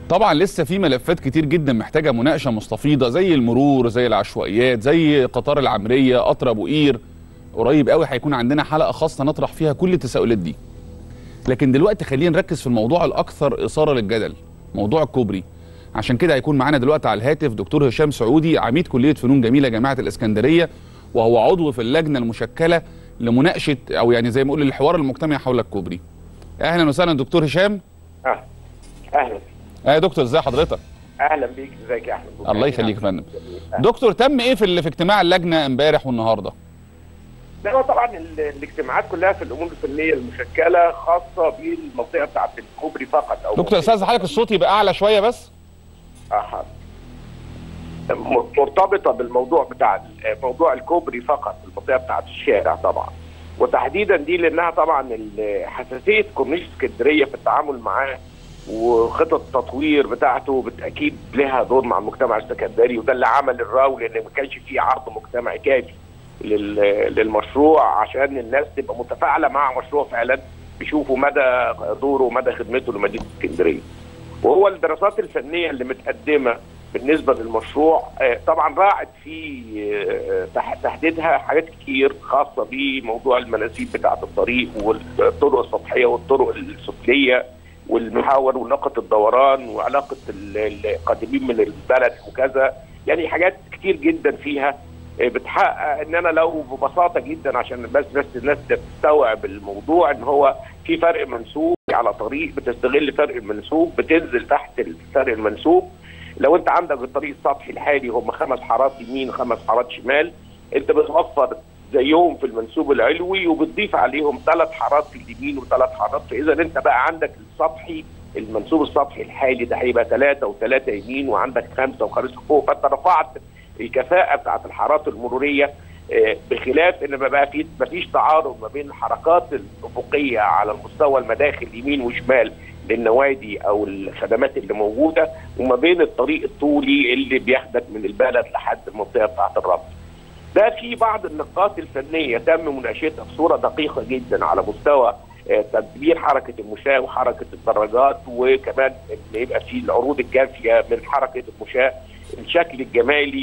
طبعا لسه في ملفات كتير جدا محتاجه مناقشه مستفيضه، زي المرور، زي العشوائيات، زي قطار العمريه، قطر ابو قير. قريب قوي هيكون عندنا حلقه خاصه نطرح فيها كل التساؤلات دي. لكن دلوقتي خلينا نركز في الموضوع الاكثر اثاره للجدل، موضوع الكوبري. عشان كده هيكون معانا دلوقتي على الهاتف دكتور هشام سعودي، عميد كليه فنون جميله جامعه الاسكندريه، وهو عضو في اللجنه المشكله لمناقشه او يعني زي ما نقول الحوار المجتمعي حول الكوبري. اهلا وسهلا دكتور هشام. اهلا يا دكتور، ازي حضرتك؟ اهلا بيك. ازيك يا احمد؟ الله يخليك يا فندم. دكتور، تم ايه في اجتماع اللجنه امبارح والنهارده؟ لا، هو طبعا الاجتماعات كلها في الامور الفنيه المشكله خاصه بالمنطقه بتاعت الكوبري فقط. او دكتور استاذ حضرتك الصوت يبقى اعلى شويه بس. مرتبطه بالموضوع بتاع موضوع الكوبري فقط، المنطقه بتاعت الشارع طبعا، وتحديدا دي لانها طبعا حساسيه كورنيش اسكندريه في التعامل معاه وخطط التطوير بتاعته بالتاكيد لها دور مع المجتمع السكندري، وده اللي عمل الراو، لان ما كانش فيه عرض مجتمعي كافي للمشروع عشان الناس تبقى متفاعله مع مشروع فعلا، بيشوفوا مدى دوره ومدى خدمته لمدينه اسكندريه. وهو الدراسات الفنيه اللي متقدمه بالنسبه للمشروع طبعا راعت في تحديدها حاجات كتير خاصه بموضوع المناسيب بتاعه الطريق والطرق السطحيه والطرق السفليه والمحاور ونقط الدوران وعلاقه القادمين من البلد وكذا، يعني حاجات كتير جدا فيها بتحقق ان انا لو ببساطه جدا عشان بس الناس تستوعب الموضوع، ان هو في فرق منسوب على طريق، بتستغل فرق المنسوب، بتنزل تحت الفرق المنسوب. لو انت عندك الطريق السطحي الحالي هم 5 حارات يمين و5 حارات شمال، انت بتوفر زيهم في المنسوب العلوي وبتضيف عليهم 3 حارات في اليمين و3 حارات، فاذا انت بقى عندك السطحي، المنسوب السطحي الحالي ده هيبقى 3 و3 يمين، وعندك 5 و5 فوق، فانت رفعت الكفاءه بتاعت الحارات المروريه، بخلاف ان ما فيش تعارض ما بين الحركات الافقيه على المستوى المداخل يمين وشمال للنوادي او الخدمات اللي موجوده، وما بين الطريق الطولي اللي بياخدك من البلد لحد المنطقه بتاعت الربط. ده في بعض النقاط الفنيه تم مناقشتها بصوره دقيقه جدا على مستوى تدبير حركه المشاة وحركه الدراجات، وكمان ان يبقى في العروض الكافيه من حركه المشاة، الشكل الجمالي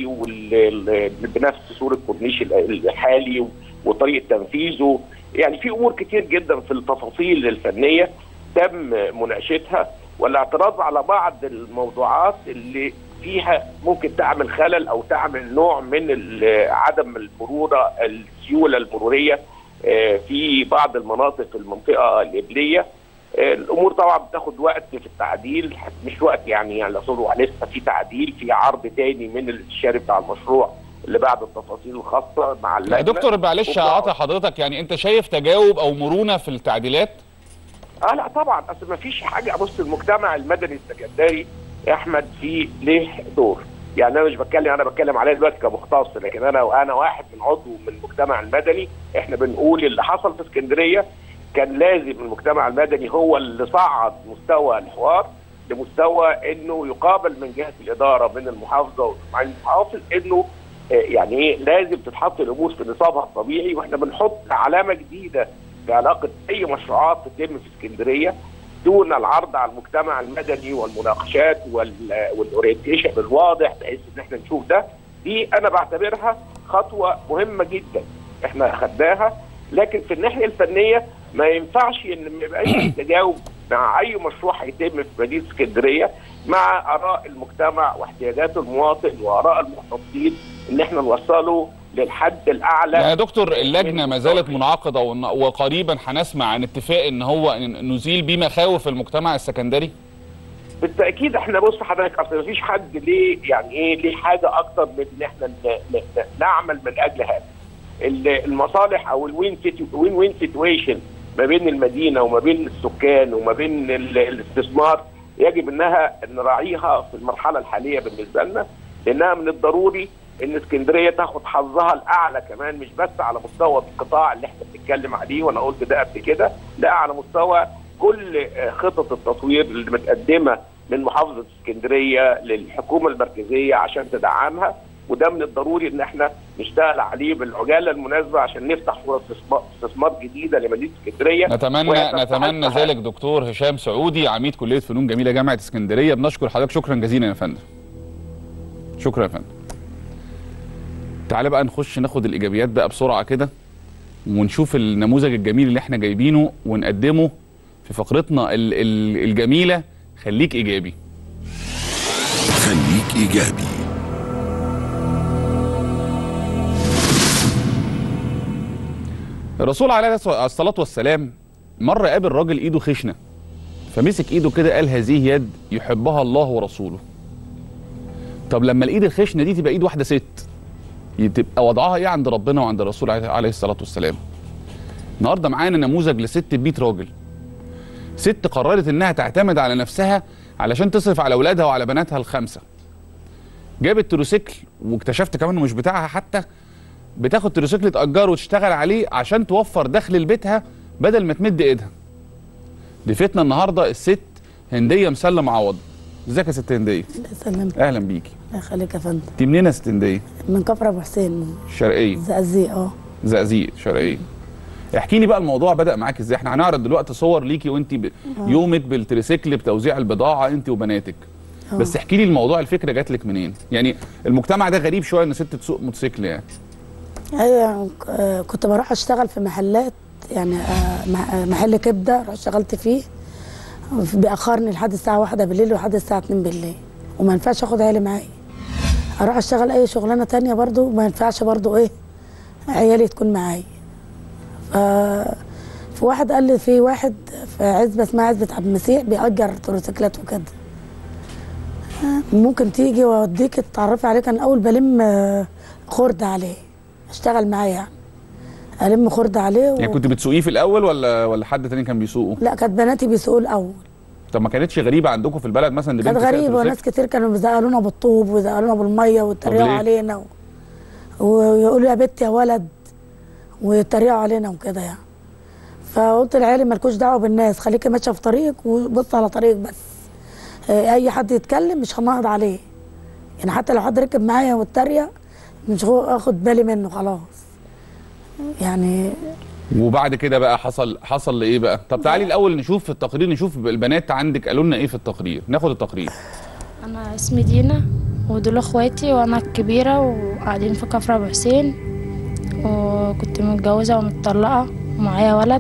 بنفس صوره كورنيش الحالي وطريقه تنفيذه. يعني في امور كتير جدا في التفاصيل الفنيه تم مناقشتها، والاعتراض على بعض الموضوعات اللي فيها ممكن تعمل خلل او تعمل نوع من عدم المرونه، السيوله المروريه في بعض المناطق المنطقه القبليه. الامور طبعا بتاخد وقت في التعديل، مش وقت يعني لسه في تعديل، في عرض تاني من الاستشاري بتاع المشروع اللي بعد التفاصيل الخاصه مع اللجنه. يا دكتور معلش هقاطع حضرتك، يعني انت شايف تجاوب او مرونه في التعديلات؟ لا طبعا، اصل ما فيش حاجه. بص، المجتمع المدني السكندري يا احمد فيه له دور، يعني انا مش بتكلم، انا بتكلم عليه دلوقتي كمختص، لكن انا واحد من عضو من المجتمع المدني، احنا بنقول اللي حصل في اسكندريه كان لازم المجتمع المدني هو اللي صعد مستوى الحوار لمستوى انه يقابل من جهه الاداره من المحافظه ومع المحافظ انه يعني ايه لازم تتحط الامور في نصابها الطبيعي، واحنا بنحط علامه جديده في علاقه اي مشروعات تتم في اسكندريه دون العرض على المجتمع المدني والمناقشات والاورينتيشن الواضح بحيث ان احنا نشوف ده. دي انا بعتبرها خطوه مهمه جدا احنا اخدناها، لكن في الناحيه الفنيه ما ينفعش ان ما يبقاش تجاوب مع اي مشروع هيتم في مدينه اسكندريه مع اراء المجتمع واحتياجات المواطن واراء المختصين، ان احنا نوصله للحد الاعلى. يا دكتور اللجنه ما زالت منعقده وقريبا هنسمع عن اتفاق ان هو نزيل بيه مخاوف المجتمع السكندري؟ بالتاكيد. احنا بص حضرتك، اصل ما فيش حد ليه يعني ايه ليه حاجه اكتر من ان احنا نعمل من اجل هذا المصالح او الوين وين سيتويشن ما بين المدينه وما بين السكان وما بين الاستثمار، يجب انها نراعيها في المرحله الحاليه بالنسبه لنا، لانها من الضروري ان اسكندريه تاخد حظها الاعلى كمان، مش بس على مستوى القطاع اللي احنا بنتكلم عليه وانا قلت ده قبل كده، لا على مستوى كل خطط التطوير اللي متقدمه من محافظه اسكندريه للحكومه المركزيه عشان تدعمها. وده من الضروري ان احنا نشتغل عليه بالعجاله المناسبه عشان نفتح فرص استثمار جديده لمدينه اسكندريه. نتمنى ذلك. دكتور هشام سعودي، عميد كليه فنون جميله جامعه اسكندريه، بنشكر حضرتك شكرا جزيلا يا فندم. شكرا يا فندم. تعالى بقى نخش ناخد الايجابيات بقى بسرعه كده، ونشوف النموذج الجميل اللي احنا جايبينه ونقدمه في فقرتنا الجميله. خليك ايجابي. خليك ايجابي. الرسول عليه الصلاه والسلام مره قابل راجل ايده خشنه، فمسك ايده كده قال هذه يد يحبها الله ورسوله. طب لما الايد الخشنه دي تبقى ايد واحده ست، تبقى وضعها ايه عند ربنا وعند الرسول عليه الصلاه والسلام؟ النهارده معانا نموذج لست ببيت راجل، ست قررت انها تعتمد على نفسها علشان تصرف على اولادها وعلى بناتها الخمسه. جابت تروسيكل، واكتشفت كمان انه مش بتاعها حتى، بتاخد تروسيكل تأجره وتشتغل عليه عشان توفر دخل لبيتها بدل ما تمد ايدها. ضيفتنا النهارده الست هنديه مسلم عوض. ازيك يا ست هنديه؟ سلمت. اهلا بيكي. الله يخليك يا فندم. انت منين يا ست هنديه؟ من كفر ابو حسين. الشرقيه. زقازيق. زقازيق شرقيه. احكي لي بقى الموضوع بدأ معاك ازاي؟ احنا هنعرض دلوقتي صور ليكي وانت يومك بالتريسيكل بتوزيع البضاعه انت وبناتك. بس احكي لي الموضوع، الفكره جات لك منين؟ يعني المجتمع ده غريب شويه ان ست تسوق موتوسيكل يعني. ايوه كنت بروح اشتغل في محلات، يعني محل كبده رحت اشتغلت فيه، بيأخرني لحد الساعه 1 بالليل ولحد الساعه 2 بالليل، وما ينفعش اخد عيالي معايا. اروح اشتغل اي شغلانه ثانيه برضو ما ينفعش برضو ايه عيالي تكون معايا. في واحد قال لي في واحد في عزبه اسمها عزبه عبد المسيح بيأجر تروسيكلات وكده، ممكن تيجي واوديك تتعرفي عليه. كان اول بلم خرده عليه، اشتغل معايا يعني الم خرده عليه يعني كنت بتسوقيه في الاول ولا حد تاني كان بيسوقه؟ لا كانت بناتي بيسوقوا الاول. طب ما كانتش غريبه عندكم في البلد مثلا؟ كانت غريبه، وناس كتير كانوا بيزقلونا بالطوب ويزقلونا بالميه ويتريقوا علينا ويقولوا يا بنت يا ولد ويتريقوا علينا وكده يعني. فقلت لعيالي مالكوش دعوه بالناس، خليكي ماشيه في طريقك وبص على طريقك بس. اي حد يتكلم مش هنقعد عليه، يعني حتى لو حد ركب معايا واتريق مش اخد بالي منه خلاص يعني. وبعد كده بقى حصل ايه بقى؟ طب تعالي الاول نشوف في التقرير، نشوف البنات عندك قالوا لنا ايه في التقرير. ناخد التقرير. انا اسمي دينا ودول اخواتي وانا الكبيره، وقاعدين في كفر ابو حسين، وكنت متجوزه ومتطلقه ومعايا ولد،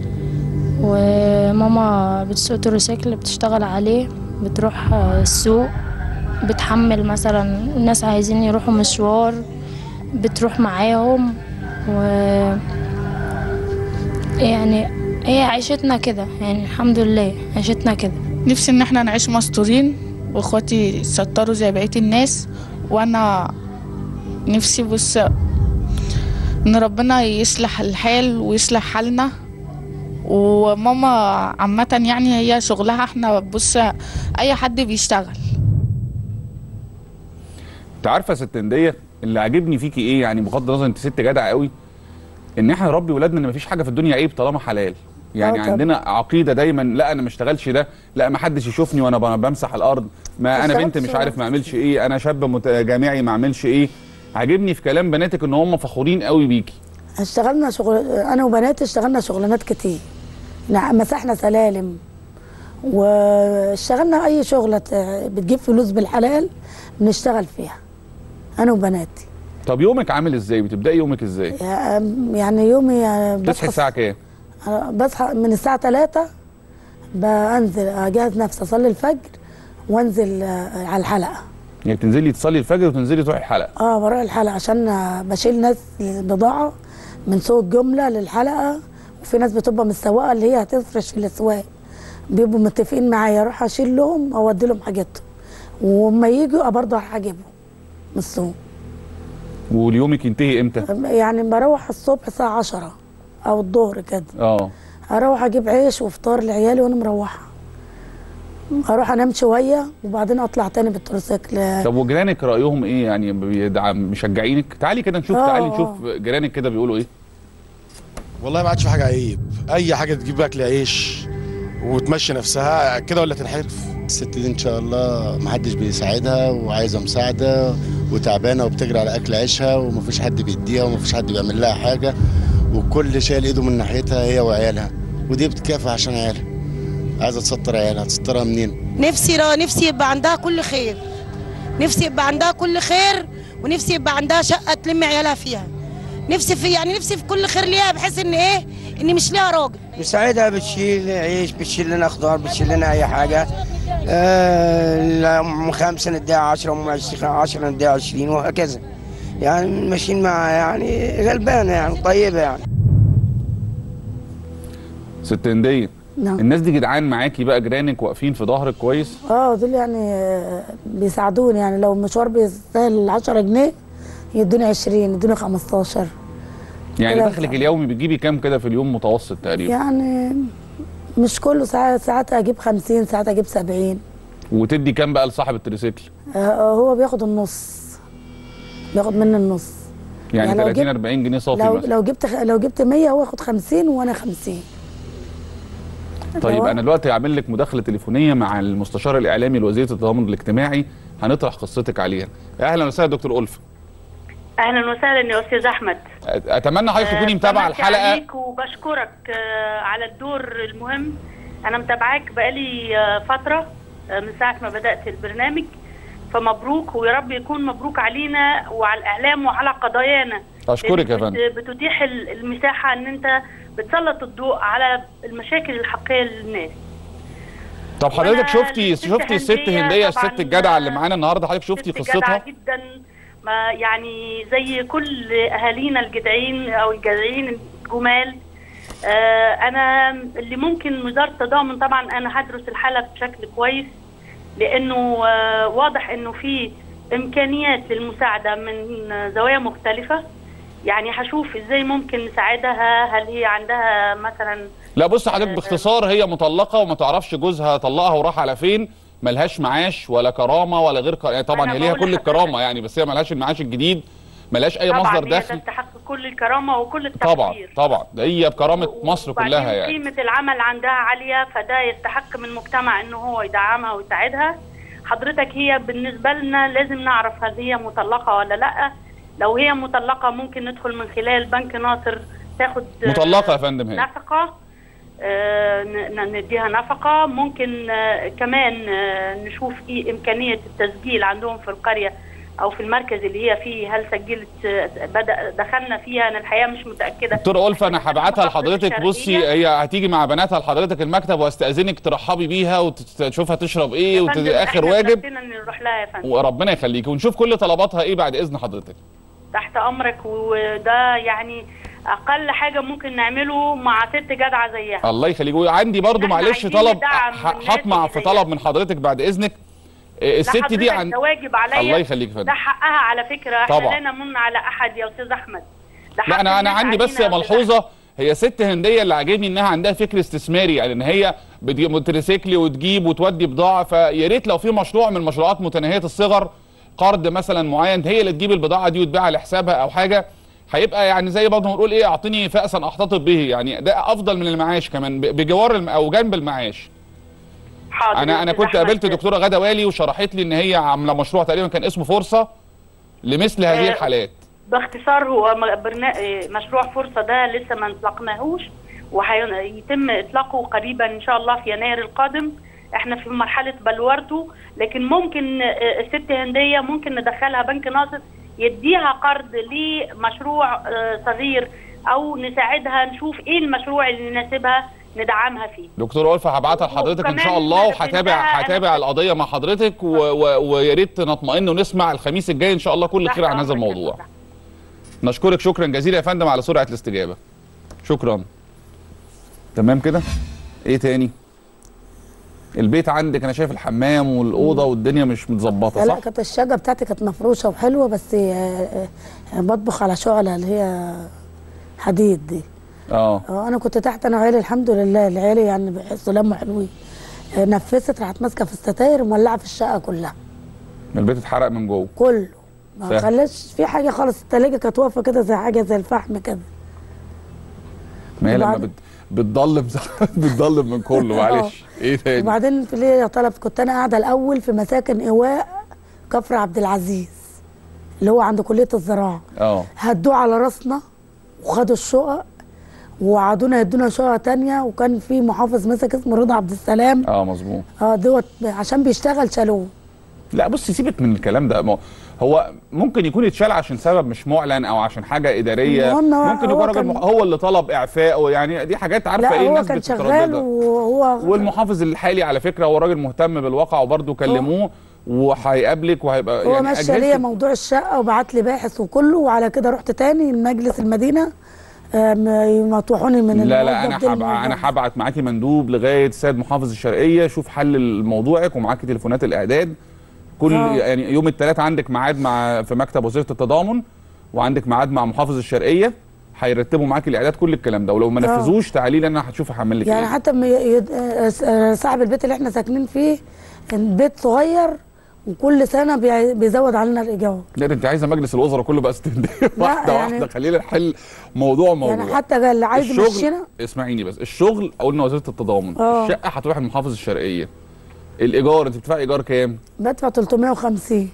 وماما بتسوق تروسيكل بتشتغل عليه، بتروح السوق بتحمل مثلا الناس عايزين يروحوا مشوار بتروح معاهم، و يعني هي عيشتنا كده يعني الحمد لله عيشتنا كده. نفسي ان احنا نعيش مستورين واخواتي يسطروا زي بقية الناس، وانا نفسي بص ان ربنا يصلح الحال ويصلح حالنا. وماما عامة يعني هي شغلها احنا بص اي حد بيشتغل. انت عارفه يا ست هنديه اللي عاجبني فيكي ايه؟ يعني بغض النظر انت ست جدعه قوي، ان احنا نربي ولادنا ان مفيش حاجه في الدنيا عيب طالما حلال. يعني عندنا عقيده دايما لا انا ما اشتغلش ده، لا ما حدش يشوفني وانا بمسح الارض، ما انا بنت مش عارف ما اعملش ايه، انا شاب جامعي ما اعملش ايه. عاجبني في كلام بناتك ان هم فخورين قوي بيكي. اشتغلنا شغل انا وبناتي، اشتغلنا شغلانات كتير، مسحنا سلالم واشتغلنا اي شغله بتجيب فلوس بالحلال بنشتغل فيها انا وبناتي. طب يومك عامل ازاي؟ بتبداي يومك ازاي؟ يعني يومي بتصحي الساعه كام؟ بصحى من الساعه 3 بنزل اجهز نفسي اصلي الفجر وانزل على الحلقه. يعني بتنزلي تصلي الفجر وتنزلي تروحي الحلقه؟ بروح الحلقه عشان بشيل ناس بضاعه من سوق الجمله للحلقه، وفي ناس بتبقى متسوقه اللي هي هتفرش في الاسواق، بيبقوا متفقين معايا اروح اشيل لهم او ادي لهم حاجاتهم، وما يجوا برضه هروح اجيبهم من السوق. واليومك ينتهي امتى؟ يعني بروح الصبح الساعه 10 او الظهر كده. اروح اجيب عيش وفطار لعيالي وانا مروحه، اروح انام شويه وبعدين اطلع تاني بالتروسيكل. طب وجيرانك رايهم ايه؟ يعني مشجعينك؟ تعالي كده نشوف، تعالي نشوف جيرانك كده بيقولوا ايه. والله ما عادش في حاجه عيب، اي حاجه تجيب اكل عيش وتمشي نفسها كده ولا تنحرف. الست دي ان شاء الله محدش بيساعدها وعايزه مساعده وتعبانه وبتجري على اكل عيشها، ومفيش حد بيديها ومفيش حد بيعمل لها حاجه، والكل شايل ايده من ناحيتها هي وعيالها، ودي بتكافح عشان عيالها، عايزه تستر عيالها. تسترها منين؟ نفسي يبقى عندها كل خير، نفسي يبقى عندها كل خير، ونفسي يبقى عندها شقه تلم عيالها فيها. نفسي في كل خير ليها، بحيث ان ان مش ليها راجل. بساعدها، بتشيل عيش، بتشيل لنا خضار، بتشيل لنا اي حاجه. ام 5 نديها 10، ام 10 نديها 20، وهكذا. يعني ماشيين مع يعني غلبانه يعني طيبه يعني. ست هنديه، نعم. الناس دي جدعان معاكي بقى، جيرانك واقفين في ظهرك كويس؟ دول يعني بيساعدوني، يعني لو مشوار بيستاهل 10 جنيه يدوني 20، يدوني 15. يعني دخلك اليومي بتجيبي كام كده في اليوم متوسط تقريبا؟ يعني مش كله، ساعات اجيب 50، ساعات اجيب 70. وتدي كام بقى لصاحب التريسيكل؟ هو بياخد النص، بياخد مني النص. يعني 30 40 جنيه صافي مثلا. لو جبت 100 هو ياخد 50 وانا 50. طيب انا دلوقتي هعمل لك مداخله تليفونيه مع المستشار الاعلامي لوزيره التضامن الاجتماعي، هنطرح قصتك عليها. اهلا وسهلا دكتور ألفة. اهلا وسهلا يا استاذ احمد. اتمنى حضرتك تكوني متابعه الحلقه. عليك وبشكرك على الدور المهم. انا متابعاك بقالي فتره من ساعه ما بدات البرنامج، فمبروك، ويا رب يكون مبروك علينا وعلى الاعلام وعلى قضايانا. اشكرك يا فندم. بتتيح المساحه ان انت بتسلط الضوء على المشاكل الحقيقيه للناس. طب حضرتك شفتي الست هنديه، الست الجدعه اللي معانا النهارده، حضرتك شفتي قصتها؟ جدعه جدا، ما يعني زي كل اهالينا الجدعين او الجدعين الجمال. انا اللي ممكن وزاره التضامن، طبعا انا هدرس الحاله بشكل كويس، لانه واضح انه في امكانيات للمساعده من زوايا مختلفه. يعني هشوف ازاي ممكن نساعدها. هل هي عندها مثلا، لا بص حضرتك باختصار، هي مطلقه وما تعرفش جوزها طلقها وراح على فين، ملهاش معاش ولا كرامه ولا غير يعني طبعا هي ليها كل الكرامه يعني، بس هي ملهاش المعاش الجديد، ملهاش اي مصدر دخل. طبعا هي تستحق كل الكرامه وكل التقدير. طبعا ده هي بكرامه مصر كلها يعني. قيمه العمل عندها عاليه، فده يستحق من المجتمع انه هو يدعمها ويساعدها. حضرتك هي بالنسبه لنا لازم نعرف هل هي مطلقه ولا لا. لو هي مطلقه ممكن ندخل من خلال بنك ناصر تاخد مطلقه يا فندم هي نفقه، نديها نفقه. ممكن كمان نشوف ايه امكانيه التسجيل عندهم في القريه او في المركز اللي هي فيه. هل سجلت، دخلنا فيها؟ انا الحقيقه مش متاكده. دكتوره ألفة انا هبعتها لحضرتك. بصي هي هتيجي مع بناتها لحضرتك المكتب، واستاذنك ترحبي بيها وتشوفها تشرب ايه، واخر واجب نروح لها يا فندم. وربنا يخليكي، ونشوف كل طلباتها ايه بعد اذن حضرتك. تحت امرك. وده يعني اقل حاجه ممكن نعمله مع ست جدعه زيها. الله يخليك. وعندي برضو معلش طلب، هطمع في طلب من حضرتك بعد اذنك. الست دي ده واجب عليا. الله يخليك فندم. ده حقها على فكره. احنا لا نمن على احد يا استاذ احمد. لا انا عندي بس ملحوظه. هي ست هنديه اللي عاجبني انها عندها فكر استثماري، يعني ان هي بتريسيكلي وتجيب وتودي بضاعه. فيا ريت لو في مشروع من المشروعات متناهيه الصغر، قرض مثلا معين، هي اللي تجيب البضاعه دي وتبيعها لحسابها او حاجه، هيبقى يعني زي برضه نقول ايه، اعطيني فأسا احتطب به، يعني ده افضل من المعاش كمان، بجوار او جنب المعاش. حاضر. انا كنت قابلت دكتوره غاده والي وشرحت لي ان هي عامله مشروع تقريبا كان اسمه فرصه لمثل هذه الحالات. باختصار هو مشروع فرصه ده لسه ما اطلقناهوش، وهيتم اطلاقه قريبا ان شاء الله في يناير القادم. احنا في مرحله بلورته، لكن ممكن الست هنديه ممكن ندخلها بنك ناصر يديها قرض لمشروع صغير، او نساعدها نشوف ايه المشروع اللي يناسبها ندعمها فيه. دكتور ألفة هبعتها لحضرتك ان شاء الله، وهتابع القضيه مع حضرتك، ويا ريت نطمئن ونسمع الخميس الجاي ان شاء الله كل خير عن هذا الموضوع. نشكرك شكرا جزيلا يا فندم على سرعه الاستجابه. شكرا. تمام كده؟ ايه تاني؟ البيت عندك انا شايف الحمام والاوضه والدنيا مش متظبطه صح؟ لا كانت الشقه بتاعتي كانت مفروشه وحلوه، بس بطبخ على شعله اللي هي حديد دي. انا كنت تحت انا وعيالي، الحمد لله العيالي يعني بيحسوا لموا حلوين. نفست راحت ماسكه في الستاير مولعه في الشقه كلها. البيت اتحرق من جوه كله، ما خلاش في حاجه خالص. التلاجه كانت واقفه كده زي حاجه زي الفحم كده. ما هي لما بتضلم من كله. معلش ايه تاني؟ وبعدين في ليه طلب، كنت انا قاعده الاول في مساكن ايواء كفر عبد العزيز. اللي هو عند كليه الزراعه. هدوه على راسنا وخدوا الشقق وقعدونا يدونا شقق تانية، وكان في محافظ مسك اسمه رضا عبد السلام. مظبوط. دوت عشان بيشتغل شالوه. لا بصي سيبك من الكلام ده، هو ممكن يكون يتشال عشان سبب مش معلن او عشان حاجه اداريه، ممكن يكون راجل هو اللي طلب اعفائه، يعني دي حاجات عارفه ايه الناس بتتردد. والمحافظ الحالي على فكره هو راجل مهتم بالواقع وبرده كلموه وهيقابلك وهيبقى هو ماشي ليا موضوع الشقه وبعت لي باحث وكله، وعلى كده رحت تاني لمجلس المدينه يمطوحوني من لا انا هبعت معاكي مندوب لغايه السيد محافظ الشرقيه شوف حل موضوعك، ومعاكي تليفونات الاعداد كل يعني يوم الثلاث عندك ميعاد في مكتب وزيره التضامن، وعندك ميعاد مع محافظ الشرقيه هيرتبوا معاكي الاعداد كل الكلام ده، ولو ما نفذوش تعالي لي انا هشوف هعمل لك يعني حتى صاحب البيت اللي احنا ساكنين فيه البيت صغير وكل سنه بيزود علينا الايجار. لا انت عايزه مجلس الوزراء كله بقى واحده واحده، خلينا نحل موضوع يعني حتى اللي عايز يمشينا. اسمعيني بس، الشغل قلنا وزاره التضامن، الشقه هتروح لمحافظ الشرقيه. الايجار انت بتدفعي ايجار كام؟ بدفع 350.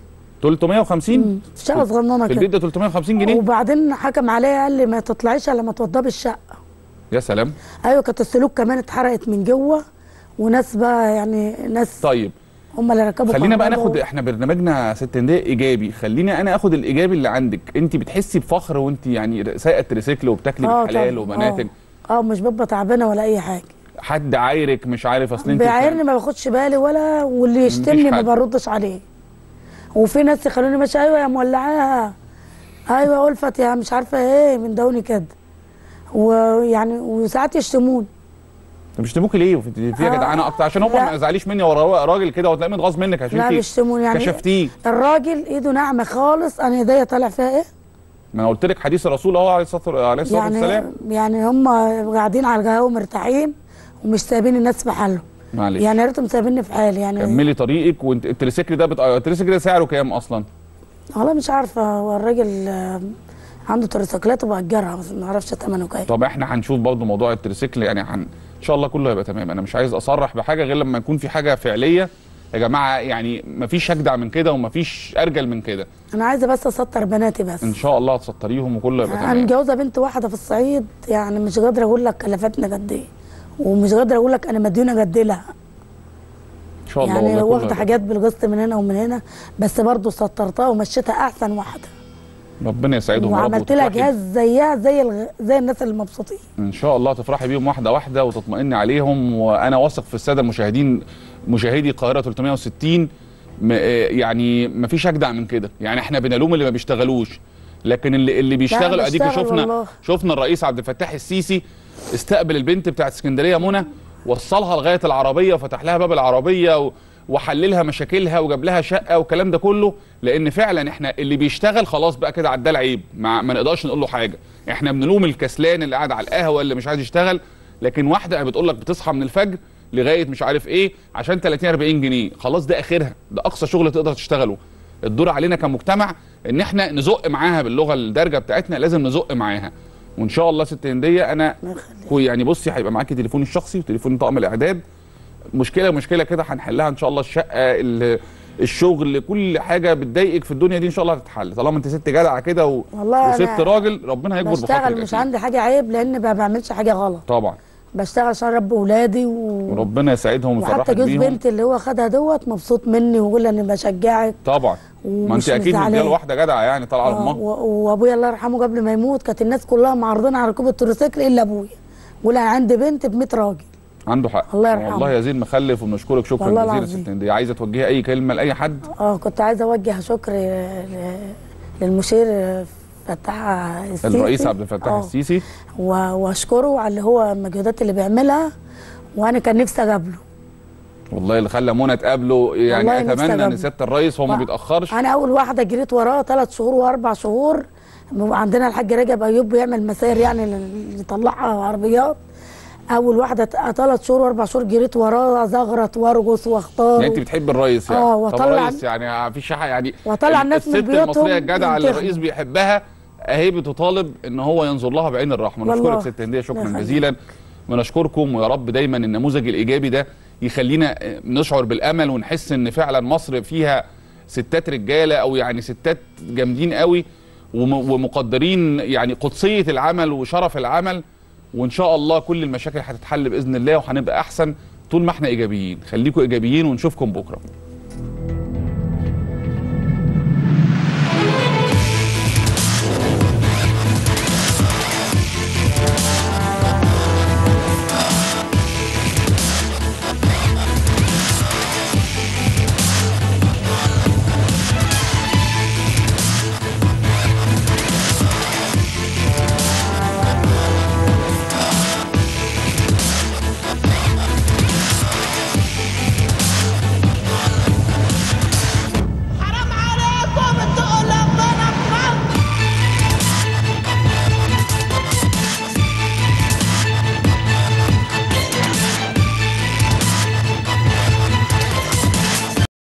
350 شقه صغننه كده في البيت ده 350 جنيه. وبعدين حكم عليا قال لي ما تطلعيش الا لما توضبي الشقه. يا سلام. ايوه كانت السلوك كمان اتحرقت من جوه، وناس بقى يعني ناس طيب هم اللي ركبوا. خلينا بقى ناخد، احنا برنامجنا ست هندية ايجابي، خليني انا اخد الايجابي اللي عندك. انت بتحسي بفخر وانت يعني سايقه تريسيكل وبتاكلي بالحلال وبناتك؟ مش ببقى تعبانه ولا اي حاجه. حد عايرك مش عارف اصل انت بيعايرني ما باخدش بالي ولا، واللي يشتمني ما بردش عليه. وفي ناس يخلوني ماشي ايوه يا مولعاها، ايوه ألفت يا مش عارفه ايه من دوني كده، ويعني وساعات يشتموني. طب بيشتموكي ليه؟ فيها جدعانه اكتر عشان هم ما يزعليش مني ورا راجل كده وتلاقيه متغاظ منك عشان لا بيشتموني يعني كشفتيه. الراجل ايده ناعمه خالص، انا ايديا طالع فيها ايه؟ ما انا قلت لك حديث الرسول اهو عليه الصلاه والسلام. يعني هم قاعدين على القهوه مرتاحين ومش سايبين الناس في حالهم. معلش يعني يا ريتهم سايبيني في حالي. يعني كملي طريقك. وانت التريسيكل ده التريسيكل ده سعره كام اصلا؟ والله مش عارفه، هو الراجل عنده تريسيكلات وبأجرها بس ما اعرفش ثمنه كام. طب احنا هنشوف برضه موضوع التريسيكل، يعني ان شاء الله كله هيبقى تمام. انا مش عايز اصرح بحاجه غير لما يكون في حاجه فعليه يا جماعه، يعني مفيش اجدع من كده ومفيش ارجل من كده. انا عايزه بس اسطر بناتي بس. ان شاء الله هتسطريهم وكله هيبقى تمام. انا متجوزه بنت واحده في الصعيد، يعني مش قادره اقول لك كلفتنا قد ايه، ومش قادره اقول لك انا مديونه قد ايه لها. ان شاء الله يعني واخده حاجات بالقسط من هنا ومن هنا، بس برضه سطرتها ومشيتها احسن واحده. ربنا يسعدهم وعملت لها جهاز زيها زي الناس اللي مبسوطين. ان شاء الله تفرحي بيهم واحده واحده وتطمئني عليهم. وانا واثق في الساده المشاهدين مشاهدي القاهره 360، يعني ما فيش اجدع من كده. يعني احنا بنلوم اللي ما بيشتغلوش، لكن اللي بيشتغلوا اديكي شفنا الرئيس عبد الفتاح السيسي استقبل البنت بتاعت اسكندريه منى، وصلها لغايه العربيه وفتح لها باب العربيه وحللها مشاكلها وجاب لها شقه والكلام ده كله. لان فعلا احنا اللي بيشتغل خلاص بقى كده عداه العيب، ما نقدرش نقول له حاجه. احنا بنلوم الكسلان اللي قاعد على القهوه اللي مش عايز يشتغل، لكن واحده بتقول لك بتصحى من الفجر لغايه مش عارف ايه عشان 30 40 جنيه، خلاص ده اخرها، ده اقصى شغل تقدر تشتغله. الدور علينا كمجتمع ان احنا نزق معاها باللغه الدارجه بتاعتنا، لازم نزق معاها. وان شاء الله ست هنديه انا يعني بصي هيبقى معاكي تليفوني الشخصي وتليفون طاقم الاعداد. مشكله كده هنحلها ان شاء الله. الشقه الشغل كل حاجه بتضايقك في الدنيا دي ان شاء الله هتتحل طالما انت ست جدعه كده وست راجل. ربنا هيكبر بخاطرك. بشتغل مش عندي حاجه عيب لان ما بعملش حاجه غلط. طبعا بشتغل عشان اربي ولادي وربنا يسعدهم ويفرحك بيهم. وحتى جوز بنتي اللي هو خدها دوت مبسوط مني ويقول لي اني بشجعك. طبعا ما انت اكيد مديها لواحده جدعه يعني طالعه لامها. وابويا الله يرحمه قبل ما يموت كانت الناس كلها معرضين على ركوب التروسيكل الا ابويا، ولا عندي بنت ب 100 راجل. عنده حق الله يرحمه. والله يا زين مخلف، وبنشكرك شكرا جزيلا ست هنديه. عايزه توجهي اي كلمه لاي حد؟ كنت عايزه اوجه شكر للمشير فتح السيسي، الرئيس عبد الفتاح السيسي، واشكره على اللي هو المجهودات اللي بيعملها، وانا كان نفسي اقابله. والله اللي خلى منى تقابله يعني اتمنى ان سياده الرئيس هو ما بيتاخرش. انا اول واحده جريت وراه 3 شهور و4 شهور. عندنا الحاج رجب ايوب بيعمل مسائر يعني اللي يطلعها عربيات. اول واحده 3 شهور و4 شهور جريت وراه، زغرت وارقص واختار. يعني انت بتحب الرئيس يعني؟ وطلع الرئيس يعني مفيش حاجه يعني وطلع الناس من بيوتهم. الست المصريه الجدعه اللي الرئيس بيحبها اهي بتطالب ان هو ينظر لها بعين الرحمه. نشكرك ست هنديه شكرا جزيلا، ونشكركم. ويا رب دايما النموذج الايجابي ده يخلينا نشعر بالامل ونحس ان فعلا مصر فيها ستات رجاله، او يعني ستات جامدين قوي ومقدرين يعني قدسيه العمل وشرف العمل. وان شاء الله كل المشاكل هتتحل باذن الله وهنبقى احسن طول ما احنا ايجابيين. خليكم ايجابيين ونشوفكم بكره.